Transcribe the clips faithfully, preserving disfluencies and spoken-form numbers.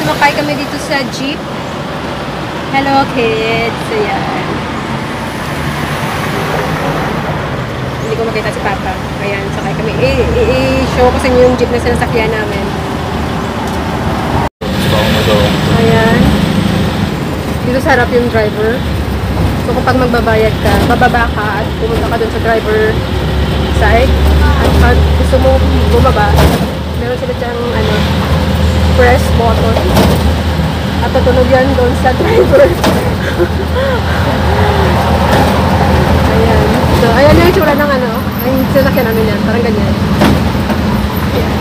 Sakay kami dito sa jeep. Hello kids. Ayan. Hindi ko makita si Papa. Ayan, sakay kami. I-show ko sa inyo yung jeep na sinasakyan namin. Ayan. Dito sa harap yung driver. So kapag magbabayad ka, bababa ka at pumunta ka dun sa driver side. At pag gusto mo bumaba, meron sila dyan ano, press button. At tutunog yan doon sa driver. Ayan. So, ayan yung itsura ng ano. Ay, sasakyan namin yan. Parang ganyan. Ayan.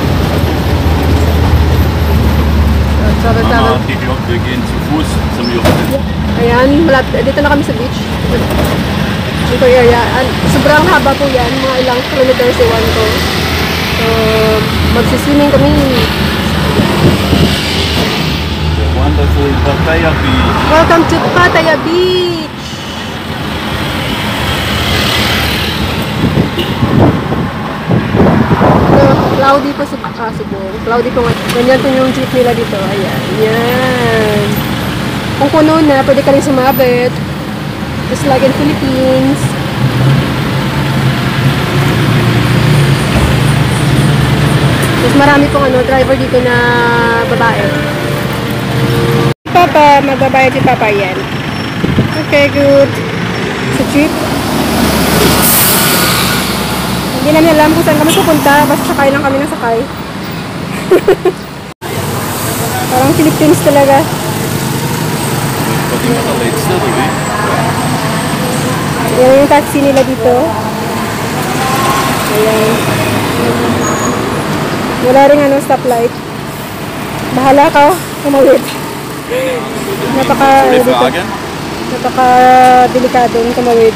So, Mama, wir gehen zu Fuß zum Jochen. Ayan, dito na kami sa beach. Dito area. Sobrang haba po yan. Mga ilang kilometers iwan ko. So, magsiswimming kami. Wonderful Pattaya Beach. Welcome to Pattaya Beach. So, cloudy po sa ah, Cebu. Cloudy po nga. Ganyan po yung jeep nila dito. Ayan. Ayan. Kung puno na, pwede ka rin sumabit. Just like in Philippines. Mas marami pong ano, driver dito na babae. Papa, magbabayad si Papa yan. Okay, good. Sa jeep. Hindi namin alam kung saan kami pupunta. Basta sakay lang kami ng sakay. Parang Philippines talaga. Yan yung taxi nila dito. Ayan. Wala rin ano, stoplight. Bahala ka, kumawid. Napaka, ano dito, napaka delikado ng kumawid.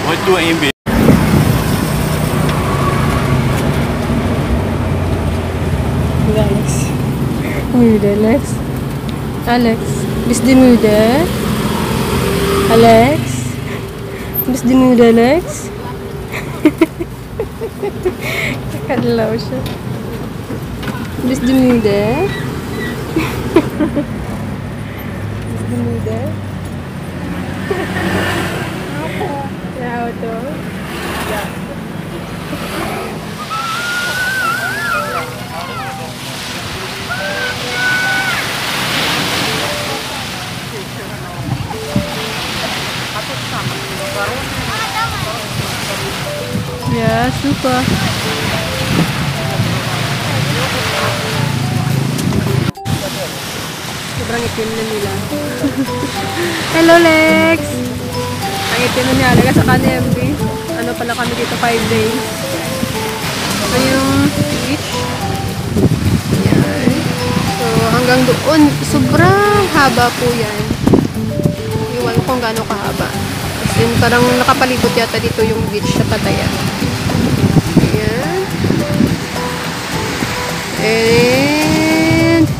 Alex. Müde, Alex. Alex. Bist du müde? Alex? Bist du müde, Alex? Nakadalaw siya. Bist du müde? Bist du müde? Ja, Auto. Ja. Ya, super. Sobrang itim na nila. Hello, Lex! Ang itim na niya. Alaga sa Kanembi. Ano pala kami dito, five days. Ito yung beach. Yan. So, hanggang doon, sobrang haba po yan. Iwan ko kung gaano kahaba. As in, parang nakapalibot yata dito yung beach sa Pattaya. Ayan. And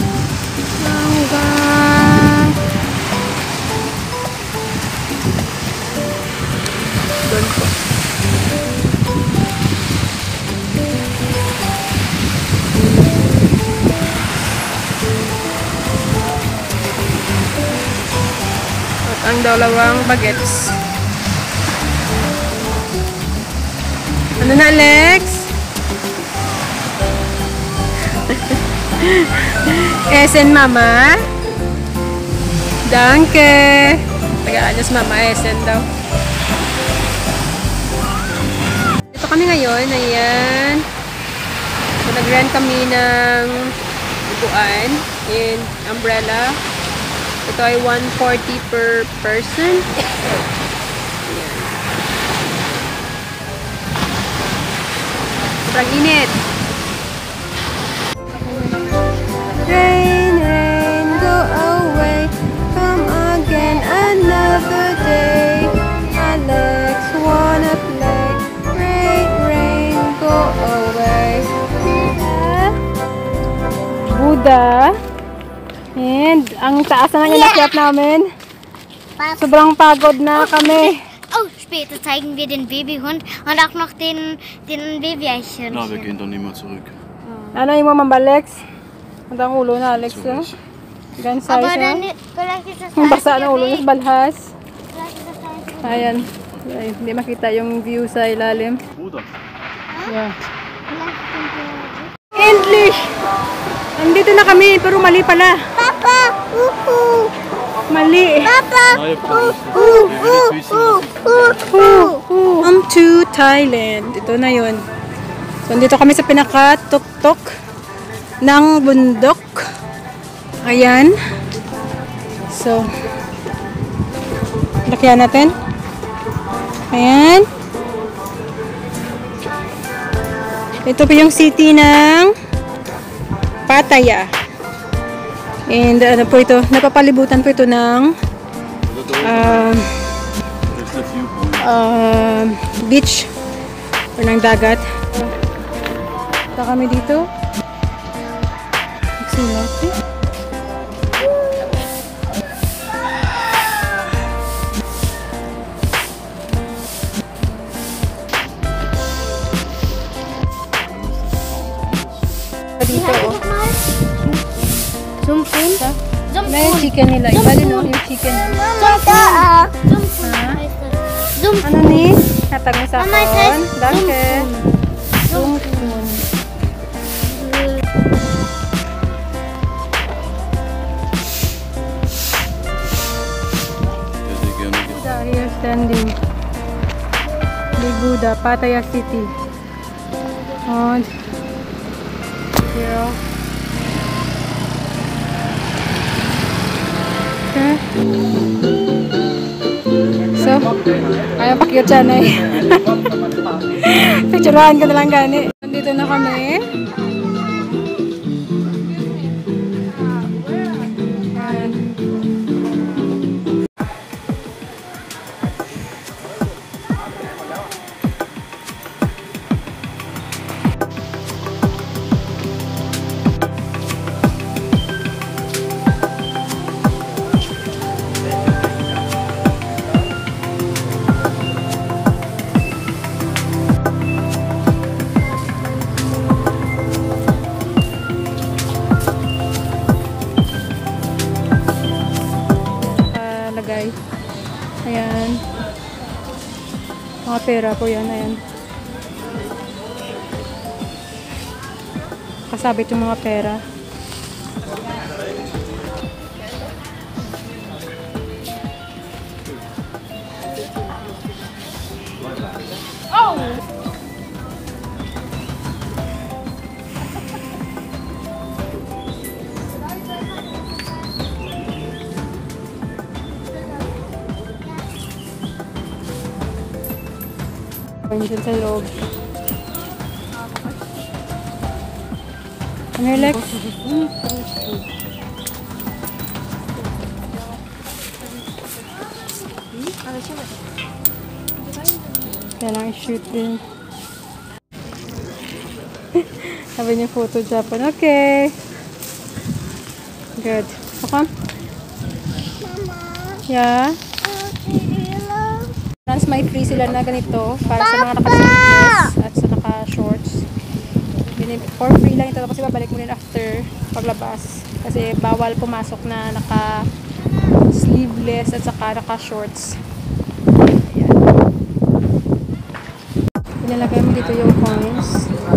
hanggang doon po. At ang dalawang bagets. Ano na, Alex? Essen, Mama? Danke! Taga-alas, Mama. Essen daw. Ito kami ngayon. Ayan. So, nag-rent kami ng upuan and umbrella. Ito ay one forty per person. Ayan. Sobrang init. Rain, rain, go away. Come again another day. Alex wanna play. Rain, rain, go away. Buddha. And ang taas na ng inakyat namin. Sobrang pagod na kami. Oh, später zeigen wir den Babyhund und auch noch den, den Babyeichhörnchen. Na, wir gehen doch nicht mehr zurück. Ano yung mamamba, Alex? Ang ulo na, Alex. Eh? Gan Aber size, dann ha? vielleicht ist das Ang basa na ulo niya sa balhas. Vielleicht ist das alles. Ayan. Ay, hindi makita yung view sa ilalim. Bruder. Yeah. Vielleicht sind wir. English! Nandito na kami, pero mali pala. Papa! Uhu! Mali. Papa! Neue Provinz. Uh, Wir will jetzt wissen, was ist. Welcome to Thailand. Ito na yun. So, dito kami sa pinaka-tuk-tuk ng bundok. Ayan. So, lakyan natin. Ayan. Ito po yung city ng Pattaya. And ano po ito, napapalibutan po ito ng um, Das ist der Viewpoint. um, beach o ng dagat. Ito kami dito. Magsulat eh. Dito oh. Sumpun? May yung chicken nila. Iba din oh, yung chicken. Sumpun. Sumpun Ha? heißt das. Sumpun. Ano ni? Hatag mo sa Mama, it akin. says Danke. Sumpun. Der sehr gerne geht. Buddha here standing. The Buddha, Pattaya City. And here. Okay. So, ayaw pakyot siya na eh. Picturean ko na lang gani. Nandito na kami. Ayan. Lagay. Ayan. Mga pera po yan. Ayan. Kasabit yung mga pera. Pwede dyan sa loob. Ano yung Lex? Kaya lang i-shoot din. Sabi niya photo Japan. Okay. Good. Okay. Yeah. Trans may free sila na ganito para sa mga naka-sleeveless at sa naka-shorts. For free lang ito kasi babalik mo rin after paglabas. Kasi bawal pumasok na naka-sleeveless at saka naka-shorts. Ayan. Pinalagay mo dito yung coins.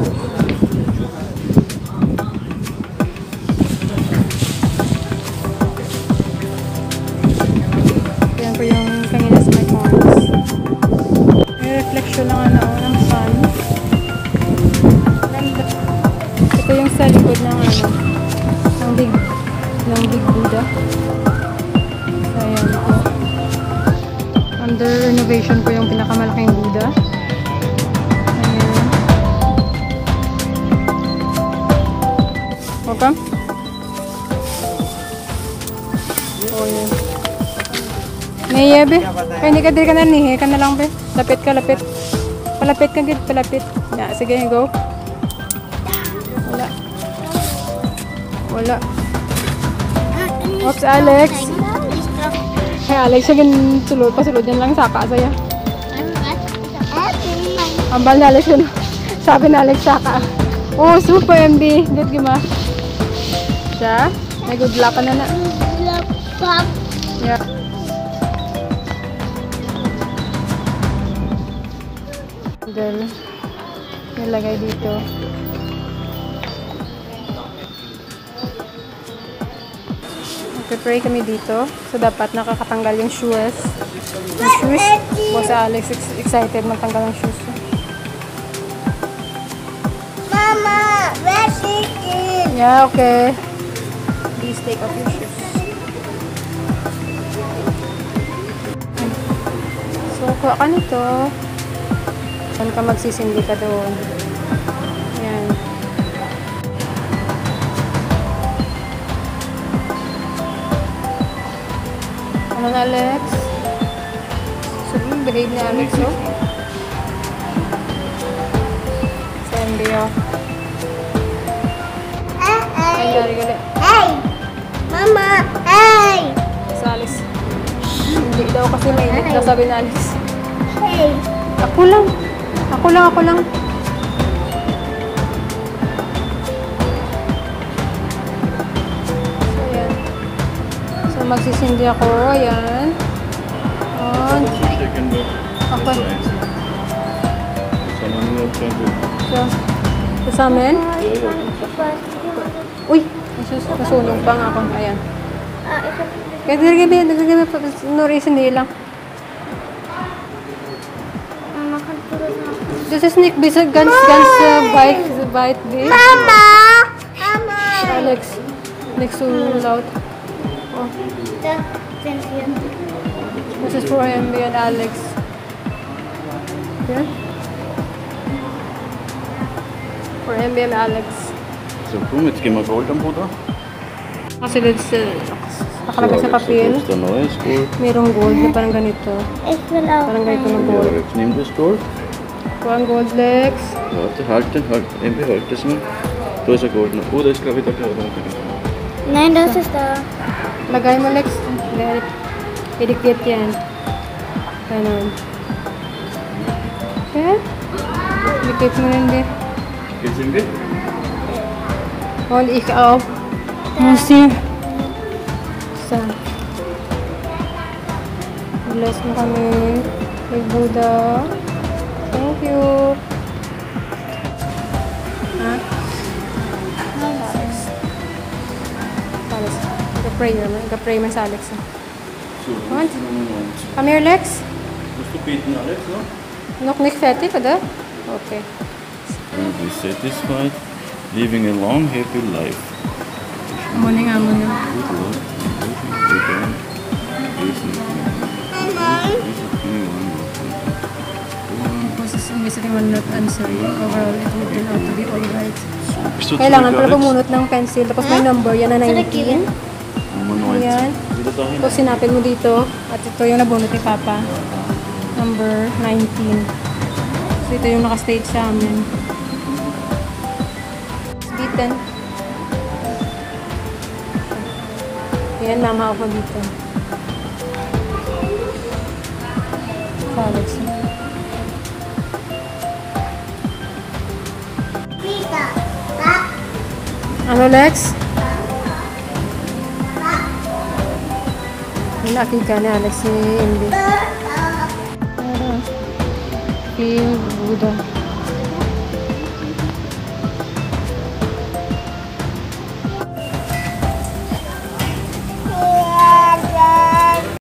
Ayan po yung kanina sa may coins. May reflection ng ano, ng sun. Ganda. Ito yung sa likod ng ano, ng big, ng big Buddha. Ayan po. Under renovation po yung pinakamalaking Buddha. Ayan. Okay? Oh, yun. Naya, be. Kaya hindi ka diri ka na nihe. Ka na lang, be. Lapit ka, lapit. Palapit ka, gid. Palapit. Yeah, sige, go. Wala. Wala. Oops, Alex. Hey, Alex, siya gin sulod. Pasulod yan lang saka saya. Ambal na Alex yun. Sabi na Alex saka. Oh, super M B. Good, gima. Siya. Ay, good luck ka na na. Pop. Yeah. Then, nilagay dito. Nagpe-pray kami dito. So, dapat nakakatanggal yung shoes. Yung shoes. Boss Alex ex- excited magtanggal ng shoes. Mama, where's it? Yeah, okay. Please take off your shoes. So, kuha ka nito. Saan ka magsisindi ka doon? Ayan. Ano na, Alex? So, yung behave ni Alex, oh. Sandy, oh. Hey, Ay, gali, gali. hey, Mama, hey, Sa Alex. Hindi daw kasi mainit daw, sabi ni Alex. hey. Ako lang. Ako lang, ako lang. So, ayan. So, magsisindi ako. Ayan. On. Second door. Okay. Someone who has done it. So, ito sa amin. Yeah, yeah. Uy! Nasus nasunog pa nga ako. Ayan. Ah, ito. Kaya nilagay nilagay pa. No reason, hindi lang. Mama, kan puro na. This is Nick Bisa Guns Guns uh, bike. Bite this. Mama, Mama. Alex. Next to loud. Oh. Ito, thank you. This is for M B and Alex. Okay. For M B and Alex. So, komm, jetzt gehen wir Gold am Bruder. Kasi it's uh, nakalagay sa papel. Das ist der neue Gold. Merong gold na parang ganito. Ich will auch. Parang ganito na Ja, gold. jetzt nimm das Gold. One gold Lex. Warte, halt den, halt. M B, halt das mal. Da ist ein Gold noch. Oh, da ist glaube ich der Gold. Nein, das ist da. Lagay mo Lex. Dahil idikit yan. Ganun. Okay. Dikit mo rin din. Geht's M B? Und ich auch. Musi. So. Bless mo kami. Kay Buddha. Thank you. Ha? Alex. Alex. Nag-pray naman. Nag-pray man sa Alex. eh. So, Und? neunundneunzig. Come here, Lex. Musst du beten, Alex, ne? Noch nicht fertig, oder? Okay. And be satisfied, living a long, happy life. Muna nga muna. Good Lord, good God, grace and Because mystery will not answer you. Overall, it will turn out to be alright. Bist du Kailangan zurück, pala Alex? bumunot ng pencil. Tapos may number. Yan na nineteen. Nummer neunzig. Ayan. Wieder dahin. Tapos sinapin mo dito. At ito yung nabunot ni Papa. Number nineteen. So ito yung nakastage sa amin. Beaten. Ayan, mama ako dito. Sa Alex. Pita. Pa. Ano, Lex? Laki ka ni Alex ni Indy. Pa. King Buddha.